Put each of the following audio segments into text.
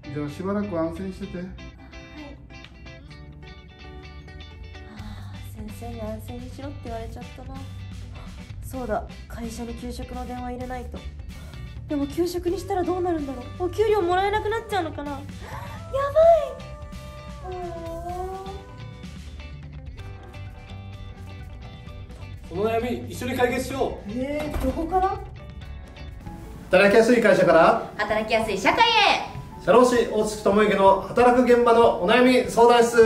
じゃあしばらく安静してて。 はい。先生に安静にしろって言われちゃったな。そうだ、会社に給食の電話入れないと。でも給食にしたらどうなるんだろう。お給料もらえなくなっちゃうのかな。やばい。 その悩み一緒に解決しよう。 どこから？ 働きやすい会社から働きやすい社会へ。 社労士大槻智之の働く現場のお悩み相談室、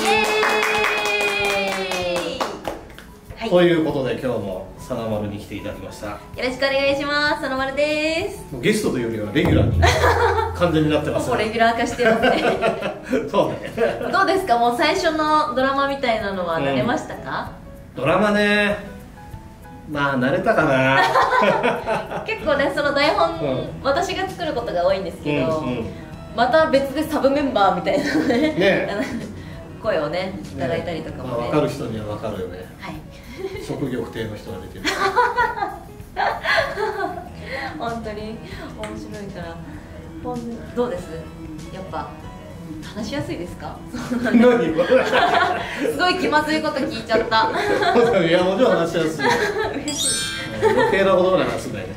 はい、 ということで今日もさなまるに来ていただきました。 よろしくお願いします。さなまるです。 もうゲストというよりはレギュラーに完全になってますほぼレギュラー化してますね。 そうね。 どうですか、もう最初のドラマみたいなのは慣れましたか？ ドラマね、まあ慣れたかな。 結構ね、その台本、私が作ることが多いんですけど、また別でサブメンバーみたいなね声をねいただいたりとかもね、 分かる人には分かるよね。 はい、 職業不定の人が出てる。 本当に面白いから。どうです？やっぱ話しやすいですか？ 何？ すごい気まずいこと聞いちゃった。 いや、もちろん話しやすい。 嬉しい。 余計なことまで話すんだよね。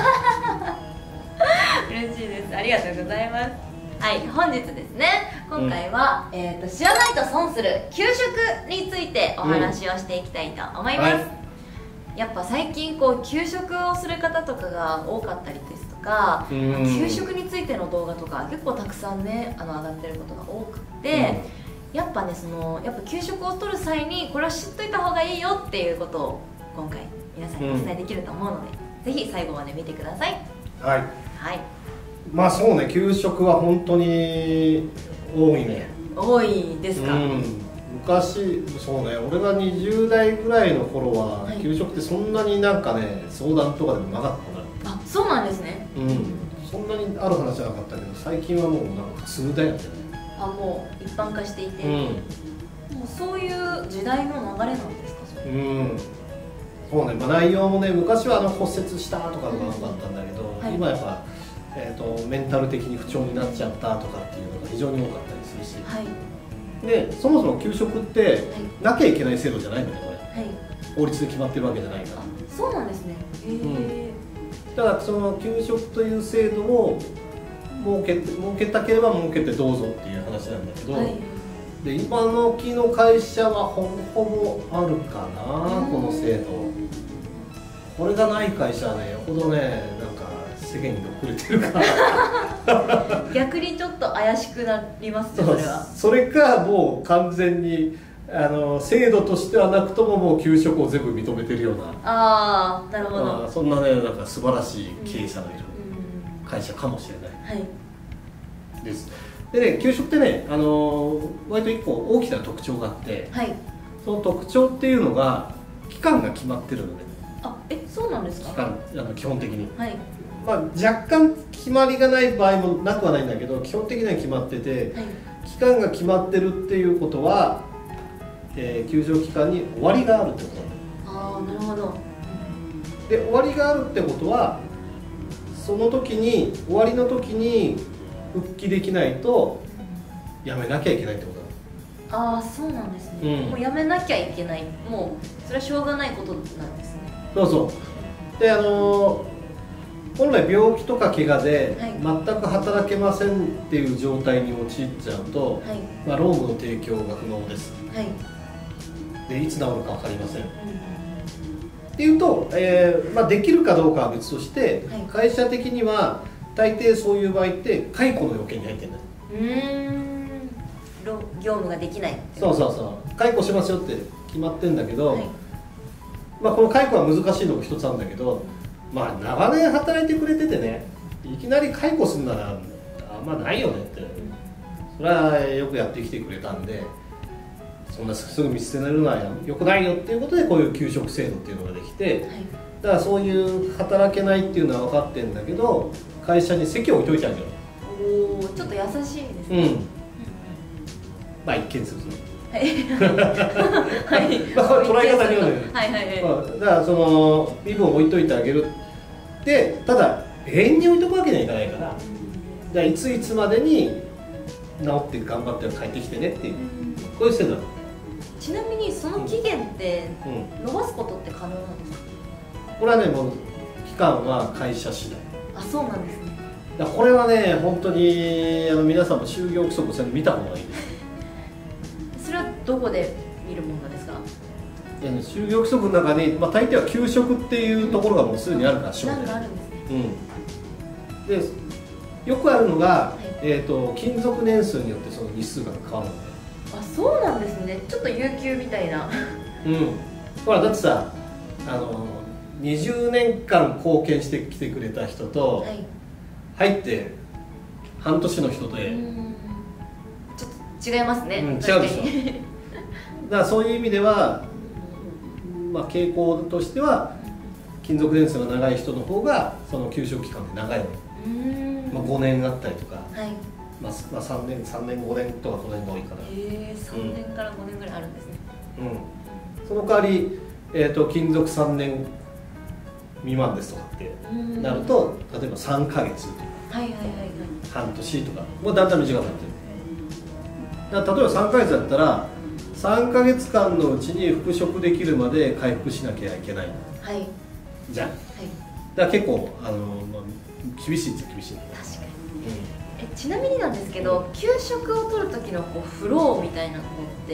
嬉しいです。ありがとうございます。はい、本日ですね、今回は、知らないと損する給食についてお話をしていきたいと思います。はい、やっぱ最近こう給食をする方とかが多かったりですとか、給食についての動画とか結構たくさんね上がってることが多くて、やっぱねやっぱ給食を取る際にこれは知っといた方がいいよっていうことを今回皆さんにお伝えできると思うので、ぜひ最後まで見てください。 はい。 はい。 まあそうね、給食は本当に多いね。 多いですか？ 昔、そうね、俺が20代ぐらいの頃は、給食ってそんなになんかね、相談とかでもなかったな。 あ、そうなんですね。 そんなにある話じゃなかったけど、最近はもうなんか普通だよね。 あ、もう一般化していて、もうそういう時代の流れなんですか、それ？ そうね、まあ、内容もね、昔は骨折したとかが多かったんだけど、今やっぱ、メンタル的に不調になっちゃったとかっていうのが非常に多かったりするし、でそもそも給食ってなきゃいけない制度じゃないのね、これ、法律で決まってるわけじゃないから。 そうなんですね。 だからその給食という制度を設けたければ設けてどうぞっていう話なんだけど、で今の時の会社はほぼあるかな、この制度。これがない会社はね、よほどね、なんか世間に遅れてるから逆にちょっと怪しくなりますね、それは。 それかもう完全に制度としてはなくとももう給食を全部認めてるような、 ああ、なるほど。 そんなね、なんか素晴らしい経営者のいる会社かもしれないです。でね、給食ってね、割と一個大きな特徴があって、その特徴っていうのが期間が決まってるので。 あ、そうなんですか？ 期間、基本的に、 まあ、若干決まりがない場合もなくはないんだけど、基本的には決まってて、期間が決まってるっていうことは、給食期間に終わりがあるってことなの。 ああ、なるほど。 で、終わりがあるってことは、その時に終わりの時に復帰できないとやめなきゃいけないってことなの。 ああ、そうなんですね。もうやめなきゃいけない、もうそれはしょうがないことなんですね。 そうそう。で、本来病気とか怪我で全く働けませんっていう状態に陥っちゃうと、まあ、労務の提供が不能です。で、いつ治るか分かりません。っていうと、まあ、できるかどうかは別として、会社的には大抵そういう場合って解雇の要件に入ってるんだよ。 業務ができない。 そうそうそう、解雇しますよって決まってるんだけど、まあ、この解雇は難しいのが一つあるんだけど、まあ、長年働いてくれててね、いきなり解雇するならあんまないよねって、それはよくやってきてくれたんで、そんなすぐ見捨てられるのはよくないよっていうことで、こういう給食制度っていうのができて、だからそういう働けないっていうのは分かってるんだけど、会社に席を置いといてあげる。 おお、ちょっと優しいですね。 まあ一見すると。 はい。 捉え方による。だからその身分を置いといてあげる。で、ただ永遠に置いとくわけにはいかないから、いついつまでに治って頑張って帰ってきてねっていう、こういう制度だ。 ちなみにその期限って伸ばすことって可能なんですか？ これはね、もう期間は会社次第。 あ、そうなんですね。 これはね、本当に皆さんも就業規則をそれ見た方がいいです。 それはどこで見るものなんですか？ 就業規則の中に、大抵は給食っていうところがもうすでにあるから、 なんかあるんですね。 でよくあるのが、勤続年数によってその日数が変わるので。 あ、そうなんですね。ちょっと有給みたいな。 ほらだってさ、20年間貢献してきてくれた人と、入って半年の人でちょっと違いますね。 違うでしょ。だからそういう意味では、傾向としては勤続年数が長い人の方がその給食期間って長いの。5年あったりとか、3年5年とか5年が多いから。 3年から5年ぐらいあるんですね。 その代わり、勤続3年未満ですとかってなると、例えば3ヶ月とか半年とかもうだんだん短くなってる。だから例えば3ヶ月だったら3ヶ月間のうちに復職できるまで回復しなきゃいけない、じゃん、だから結構厳しいっちゃ厳しい。 確かに。ちなみになんですけど、給食を取る時のフローみたいなのって、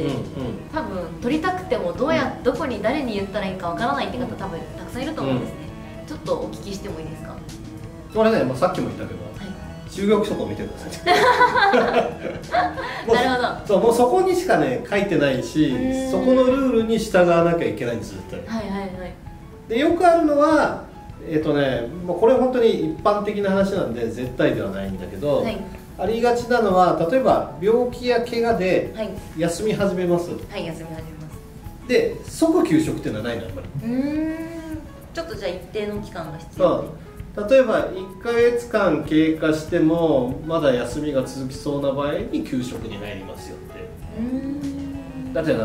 多分取りたくてもどこに誰に言ったらいいかわからないって方多分たくさんいると思うんですね。ちょっとお聞きしてもいいですか？ これね、さっきも言ったけど、就業規則を見てください。なるほど。もうそこにしかね書いてないし、そこのルールに従わなきゃいけないんです、絶対。でよくあるのは、これ本当に一般的な話なんで絶対ではないんだけど、ありがちなのは、例えば病気や怪我で休み始めます。休み始めます。で即給食っていうのはないの、やっぱり。 ちょっとじゃあ一定の期間が必要。 例えば1ヶ月間経過してもまだ休みが続きそうな場合に給食に入りますよって。だって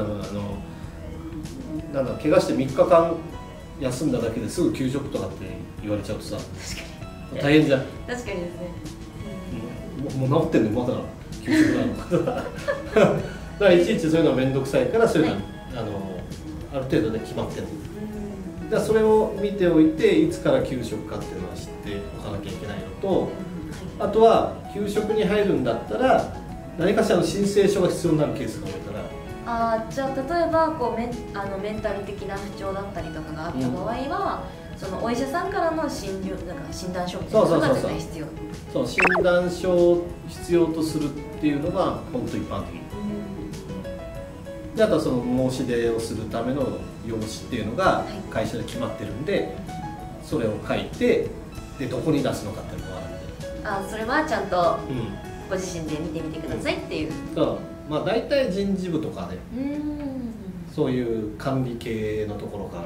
怪我して3日間休んだだけですぐ給食とかって言われちゃうとさ、大変じゃん。確かにですね。もう治ってんのにまだ給食なのか。だからいちいちそういうのは面倒くさいから、そういうのはある程度で決まってる。だからそれを見ておいて、いつから給食かっていうのは知っておかなきゃいけないのと、あとは給食に入るんだったら何かしらの申請書が必要になるケースが多いから。 じゃあ例えばメンタル的な不調だったりとかがあった場合は、そのお医者さんからの診断書みたいなのが絶対必要。 そう、診断書を必要とするっていうのが本当一般的。であとはその申し出をするための用紙っていうのが会社で決まってるんで、それを書いて、でどこに出すのかっていうのがあるんで、 それはちゃんとご自身で見てみてくださいっていう。 大体人事部とかね、そういう管理系のところから、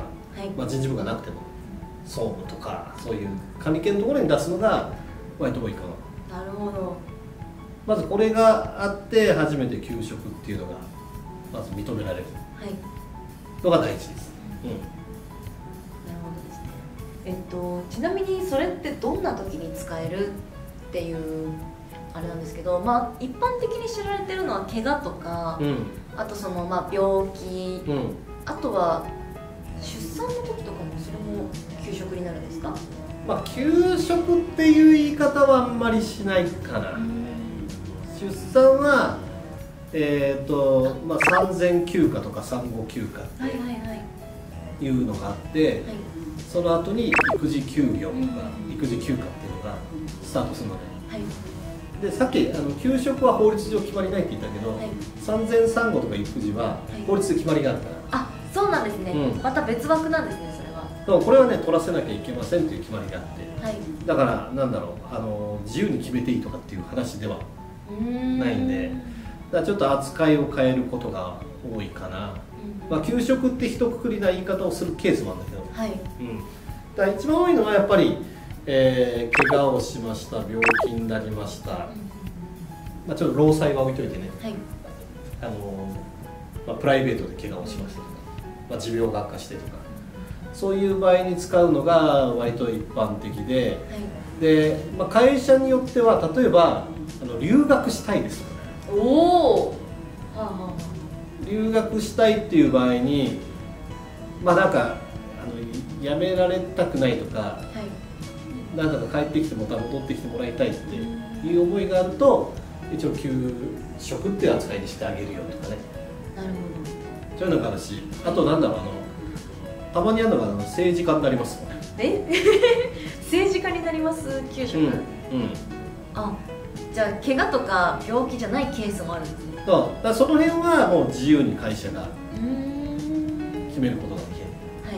人事部がなくても総務とかそういう管理系のところに出すのが割と多いかな。なるほど。まずこれがあって初めて給食っていうのがまず認められるのが大事です。なるほどですね。ちなみにそれってどんな時に使えるっていうあれなんですけど、一般的に知られてるのは怪我とか、あとその病気、あとは出産の時とかもそれも給食になるんですか？ 給食っていう言い方はあんまりしないかな。出産は産前休暇とか産後休暇っていうのがあって、その後に育児休業とか育児休暇っていうのがスタートするので、さっき給食は法律上決まりないって言ったけど、産前産後とか育児は法律で決まりがあるから。 そうなんですね。また別枠なんですね、それは。 これはね、取らせなきゃいけませんっていう決まりがあって、だから自由に決めていいとかっていう話ではないんで、だからちょっと扱いを変えることが多いかな。給食って一括りな言い方をするケースもあるんだけど、だから一番多いのはやっぱり、怪我をしました、病気になりました、ちょっと労災は置いといてね、プライベートで怪我をしましたとか、持病が悪化してとか、そういう場合に使うのが割と一般的で、会社によっては例えば留学したいですとか、 おお、はあはあは留学したいっていう場合にまあなんか辞められたくないとか、 あ、はい、 なんだか帰ってきてまた戻ってきてもらいたいっていう思いがあると一応給食っていう扱いにしてあげるよとかね、 なるほそういうのがあるし、あとなんだろうたまにあるのが政治家になりますど。政治家になります給食、あ、じゃあ怪我とか病気じゃないケースもあるんですね。 だからその辺はもう自由に会社が決めることができる。 はい、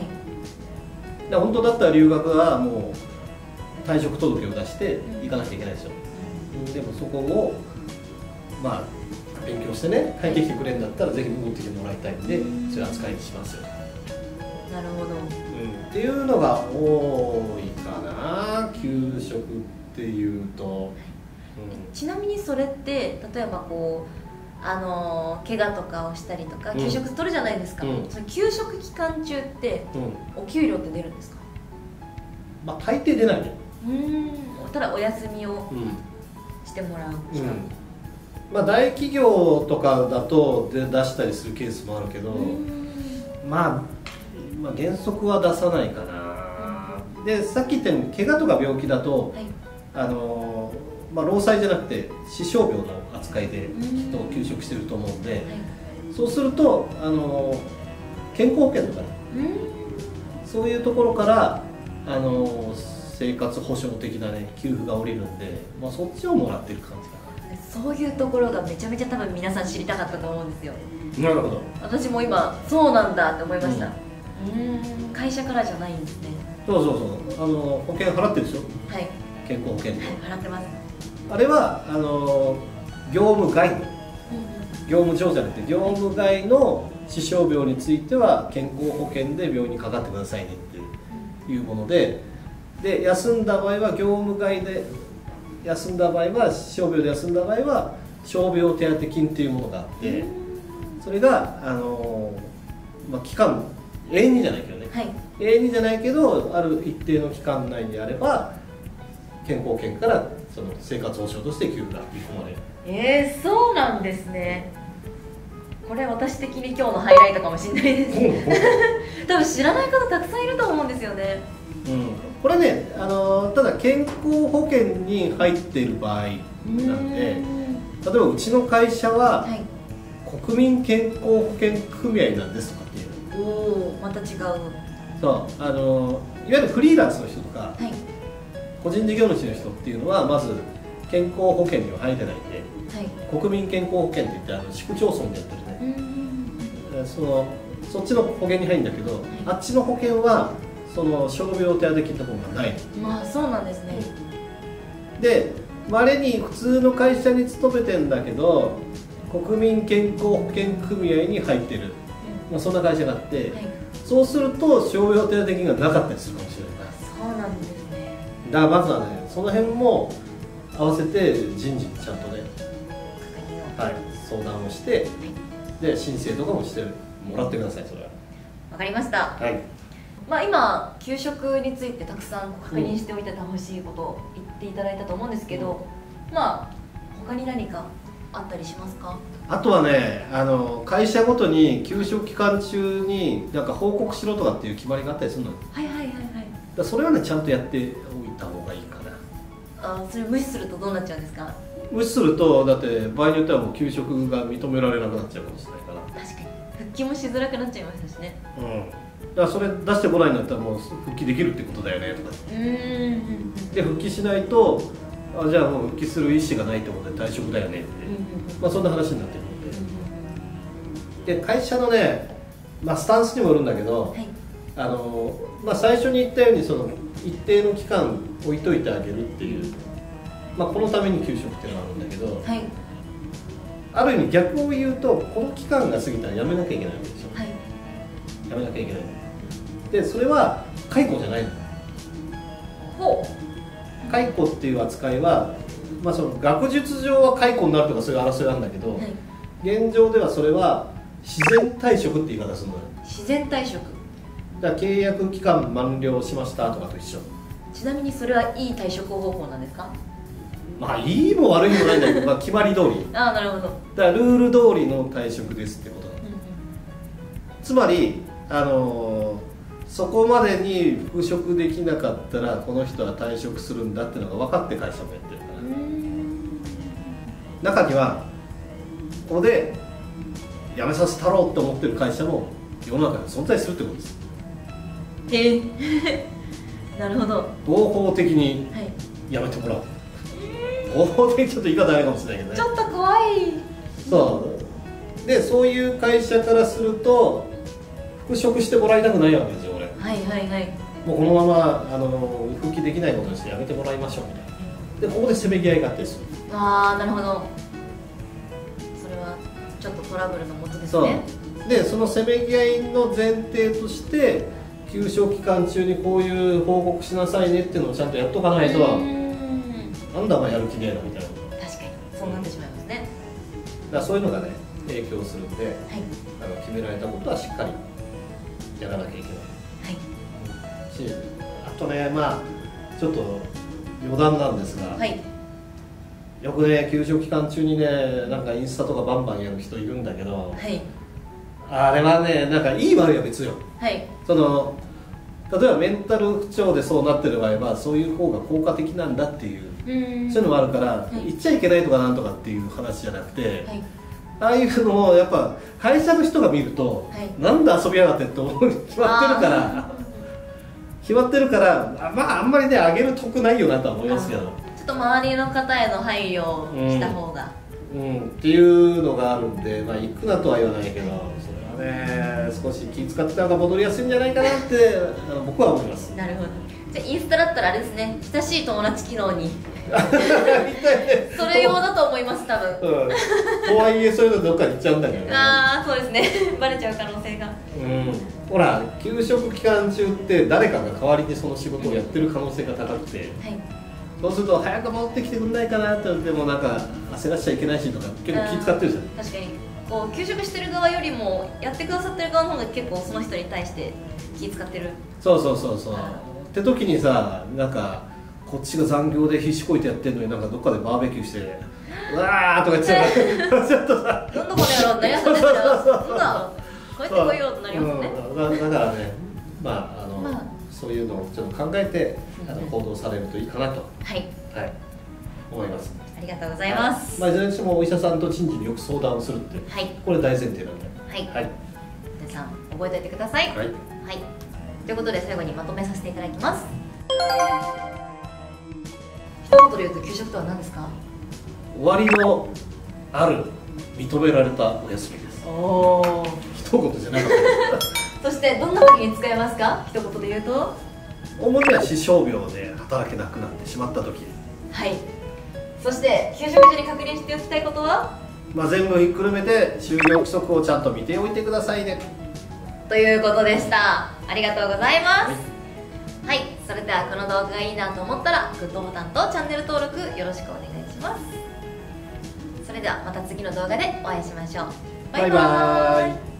だ本当だったら留学はもう退職届を出して行かなきゃいけないですよ、でもそこをまあ勉強してね帰ってきてくれるんだったらぜひ戻ってきてもらいたいんでそういう扱いにしますよ、 なるほど、 っていうのが多いかな給食っていうと、 ちなみにそれって例えばこう怪我とかをしたりとか給食取るじゃないですか、その給食期間中ってお給料って出るんですか？ まあ大抵出ないね。 ただお休みをしてもらう期間、 まあ大企業とかだと出したりするケースもあるけど、まあ原則は出さないかな。でさっき言ったように怪我とか病気だと、まあ、労災じゃなくて死傷病の扱いできっと休職してると思うんで、そうすると健康保険とかね、そういうところから生活保障的なね給付が下りるんで、まあ、そっちをもらってる感じかな。そういうところがめちゃめちゃ多分皆さん知りたかったと思うんですよ。 なるほど。 私も今そうなんだって思いました。会社からじゃないんですね。 そう保険払ってるでしょ。 はい、 健康保険、 払ってます。 あれは業務外の、業務上じゃなくて業務外の死傷病については健康保険で病院にかかってくださいねっていうもので、休んだ場合は業務外で休んだ場合は死傷病で休んだ場合は傷病手当金っていうものがあって、それがまあ、期間永遠にじゃないけどね、永遠にじゃないけどある一定の期間内であれば健康保険からその生活保障として給付が振り込まれる。 そうなんですね。これ私的に今日のハイライトかもしれないです多分知らない方たくさんいると思うんですよね。 これねただ健康保険に入っている場合なんで、例えばうちの会社は、国民健康保険組合なんですとかっていう、 また違う。 そういわゆるフリーランスの人とか、個人事業主の人っていうのはまず健康保険には入ってないんで、国民健康保険っていって市区町村でやってるね、そっちの保険に入るんだけど、あっちの保険はその傷病手当金の方がない。 まあそうなんですね。 で稀に普通の会社に勤めてんだけど国民健康保険組合に入ってる、まあ、そんな会社があって、そうすると傷病手当金がなかったりするかもしれない。 そうなんですね。 だからまずはねその辺も合わせて人事にちゃんとね、相談をして、で申請とかもしてもらってください。それはわかりました。まあ今給食についてたくさん確認しておいてほしいことを言っていただいたと思うんですけど、まあ他に何かあったりしますか？ あとはね会社ごとに給食期間中になんか報告しろとかっていう決まりがあったりするの。だそれはねちゃんとやっておいた方がいいかな。 それ無視するとどうなっちゃうんですか？ 無視するとだって場合によってはもう給食が認められなくなっちゃうかもしれないから。確かに復帰もしづらくなっちゃいましたしね。 だからそれ出してこないんだったらもう復帰できるってことだよねとか。で復帰しないとじゃあもう復帰する意思がないってことで退職だよねって、まあそんな話になってるので、で会社のね、まあ、スタンスにもよるんだけど、まあ、最初に言ったようにその一定の期間置いといてあげるっていう、まあ、このために給食っていうのがあるんだけど、ある意味逆を言うとこの期間が過ぎたらやめなきゃいけないわけでしょ。やめなきゃいけない。でそれは解雇じゃないの。解雇っていう扱いは、まあ、その学術上は解雇になるとかそういう争いなんだけど、現状ではそれは自然退職って言い方するのよ。 自然退職だから契約期間満了しましたとかと一緒。 ちなみにそれはいい退職方法なんですか？ まあいいも悪いもないんだけど、まあ、決まり通りああ、なるほど。 だからルール通りの退職ですってことなの、つまりそこまでに復職できなかったらこの人は退職するんだっていうのが分かって会社もやってるから、中にはここで辞めさせたろうって思ってる会社も世の中に存在するってことです。 へえなるほど。 合法的にはい。 辞めてもらう、合法的にちょっと言い方あれかもしれないけどね。 ちょっと怖い。 そうで、そういう会社からすると復職してもらいたくないわけですよ、俺。 はいはいはい。 もうこのまま復帰できないことにしてやめてもらいましょうみたいな。でここでせめぎ合いがあったりする。 ああ、なるほど。それはちょっとトラブルのもとですね。 そうで、そのせめぎ合いの前提として休職期間中にこういう報告しなさいねっていうのをちゃんとやっとかないと、なんだお前やる気ねえなみたいな。 確かにそうなってしまいますね。 だからそういうのがね影響するんで、 はい決められたことはしっかりやらなきゃいけないはいし、あとね、まあちょっと余談なんですが、 はい。 よくね休職期間中にねなんかインスタとかバンバンやる人いるんだけど、 はいあれはねなんかいい悪いは別よ。 はい例えばメンタル不調でそうなってる場合はそういう方が効果的なんだっていう、そういうのもあるから、 い言っちゃいけないとかなんとかっていう話じゃなくて、 はいああいうのをやっぱ会社の人が見ると、 はいなんで遊びやがってって思うに決まってるから決まってるからまああんまりねあげる得ないよなとは思いますけど、 ちょっと周りの方への配慮をした方が、 っていうのがあるんで、まあ行くなとは言わないけど、それはね少し気遣ってた方が戻りやすいんじゃないかなって僕は思います。 なるほど。じゃあインスタだったらあれですね、親しい友達機能にそれ用だと思います多分。 とはいえそういうのどっかに行っちゃうんだけどね。 ああ、そうですねバレちゃう可能性が。 ほら休職期間中って誰かが代わりにその仕事をやってる可能性が高くて、 はい。 そうすると早く戻ってきてくんないかなって言ってもなんか焦らしちゃいけないしとか結構気使ってるじゃん。 確かにこう休職してる側よりもやってくださってる側の方が結構その人に対して気使ってる。 そうって時にさ、なんかこっちが残業で必死こいてやってんのになんかどっかでバーベキューしてうわーとか言ってたらちょっとさどんどこの野郎何やってんだよ、そんなこうやってこいようとなりますね。 だからね、まあそういうのをちょっと考えて行動されるといいかなと、 はい思います。 ありがとうございます。 いずれにしてもお医者さんと人事によく相談をするって、これ大前提なんで、 皆さん覚えておいてください。はい、ということで最後にまとめさせていただきます。一言で言うと休職とは何ですか？ 終わりのある認められたお休みです。 おお、 一言じゃなかったそしてどんな時に使えますか？一言で言うと主には死傷病で働けなくなってしまった時。 はい。そして休職時に確認しておきたいことは、 全部ひっくるめて就業規則をちゃんと見ておいてくださいねということでした。ありがとうございます。はい、それではこの動画がいいなと思ったらグッドボタンとチャンネル登録よろしくお願いします。それではまた次の動画でお会いしましょう。バイバーイ。